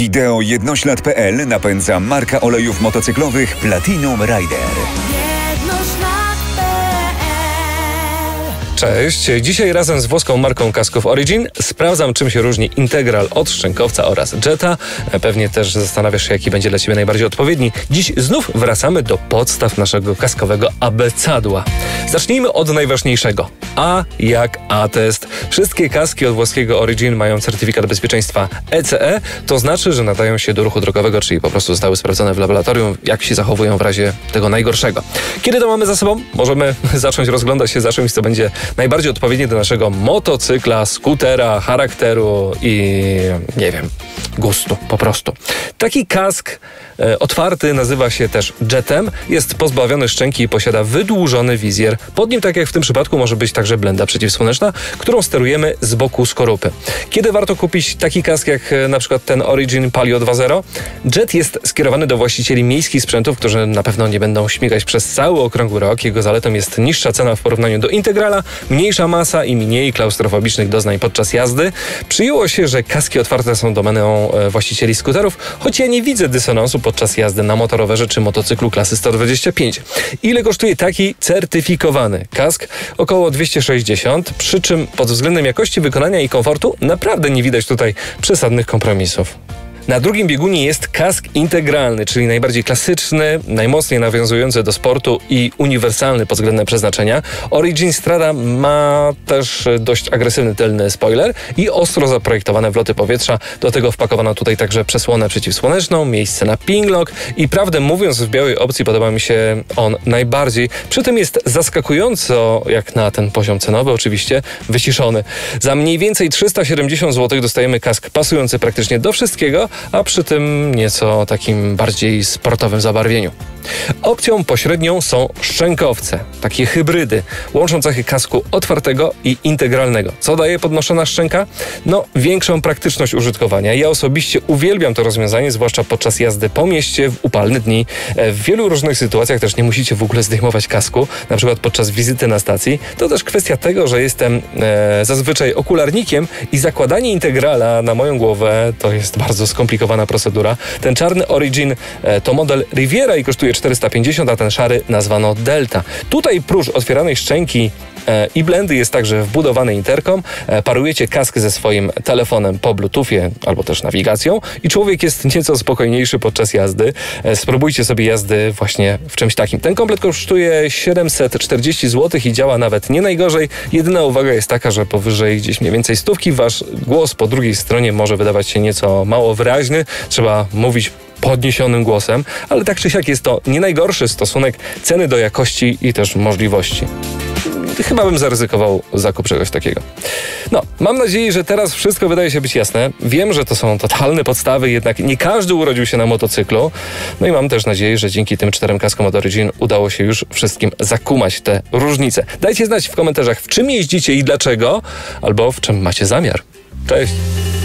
Wideo Jednoślad.pl napędza marka olejów motocyklowych Platinum Rider. Cześć, dzisiaj razem z włoską marką kasków Origin sprawdzam, czym się różni Integral od szczękowca oraz Jetta. Pewnie też zastanawiasz się, jaki będzie dla Ciebie najbardziej odpowiedni. Dziś znów wracamy do podstaw naszego kaskowego abecadła. Zacznijmy od najważniejszego. A jak A-test. Wszystkie kaski od włoskiego Origin mają certyfikat bezpieczeństwa ECE, to znaczy, że nadają się do ruchu drogowego, czyli po prostu zostały sprawdzone w laboratorium, jak się zachowują w razie tego najgorszego. Kiedy to mamy za sobą? Możemy zacząć rozglądać się za czymś, co będzie najbardziej odpowiednie do naszego motocykla, skutera, charakteru i nie wiem, gustu po prostu. Taki kask otwarty nazywa się też Jettem, jest pozbawiony szczęki i posiada wydłużony wizjer. Pod nim, tak jak w tym przypadku, może być także blenda przeciwsłoneczna, którą sterujemy z boku skorupy. Kiedy warto kupić taki kask jak na przykład ten Origin Palio 2.0? Jet jest skierowany do właścicieli miejskich sprzętów, którzy na pewno nie będą śmigać przez cały okrągły rok. Jego zaletą jest niższa cena w porównaniu do Integrala, mniejsza masa i mniej klaustrofobicznych doznań podczas jazdy. Przyjęło się, że kaski otwarte są domeną właścicieli skuterów, choć ja nie widzę dysonansu podczas jazdy na motorowerze czy motocyklu klasy 125. Ile kosztuje taki certyfikowany kask? Około 260, przy czym pod względem jakości wykonania i komfortu naprawdę nie widać tutaj przesadnych kompromisów. Na drugim biegunie jest kask integralny, czyli najbardziej klasyczny, najmocniej nawiązujący do sportu i uniwersalny pod względem przeznaczenia. Origin Strada ma też dość agresywny tylny spoiler i ostro zaprojektowane wloty powietrza. Do tego wpakowano tutaj także przesłonę przeciwsłoneczną, miejsce na pinglock i prawdę mówiąc, w białej opcji podoba mi się on najbardziej. Przy tym jest zaskakująco, jak na ten poziom cenowy oczywiście, wyciszony. Za mniej więcej 370 zł dostajemy kask pasujący praktycznie do wszystkiego, a przy tym nieco takim bardziej sportowym zabarwieniu. Opcją pośrednią są szczękowce, takie hybrydy. Łączą cechy kasku otwartego i integralnego. Co daje podnoszona szczęka? No, większą praktyczność użytkowania. Ja osobiście uwielbiam to rozwiązanie, zwłaszcza podczas jazdy po mieście w upalne dni. W wielu różnych sytuacjach też nie musicie w ogóle zdejmować kasku, na przykład podczas wizyty na stacji. To też kwestia tego, że jestem zazwyczaj okularnikiem i zakładanie integrala na moją głowę to jest bardzo skomplikowana procedura. Ten czarny Origin to model Riviera i kosztuje 450, a ten szary nazwano Delta. Tutaj prócz otwieranej szczęki i blendy jest także wbudowany interkom. Parujecie kask ze swoim telefonem po bluetoothie albo też nawigacją i człowiek jest nieco spokojniejszy podczas jazdy. Spróbujcie sobie jazdy właśnie w czymś takim. Ten komplet kosztuje 740 zł i działa nawet nie najgorzej. Jedyna uwaga jest taka, że powyżej gdzieś mniej więcej 100 wasz głos po drugiej stronie może wydawać się nieco mało wyraźny. Trzeba mówić podniesionym głosem, ale tak czy siak jest to nie najgorszy stosunek ceny do jakości i też możliwości. Chyba bym zaryzykował zakup czegoś takiego. No, mam nadzieję, że teraz wszystko wydaje się być jasne. Wiem, że to są totalne podstawy, jednak nie każdy urodził się na motocyklu. No i mam też nadzieję, że dzięki tym 4 kaskom od Origin udało się już wszystkim zakumać te różnice. Dajcie znać w komentarzach, w czym jeździcie i dlaczego, albo w czym macie zamiar. Cześć!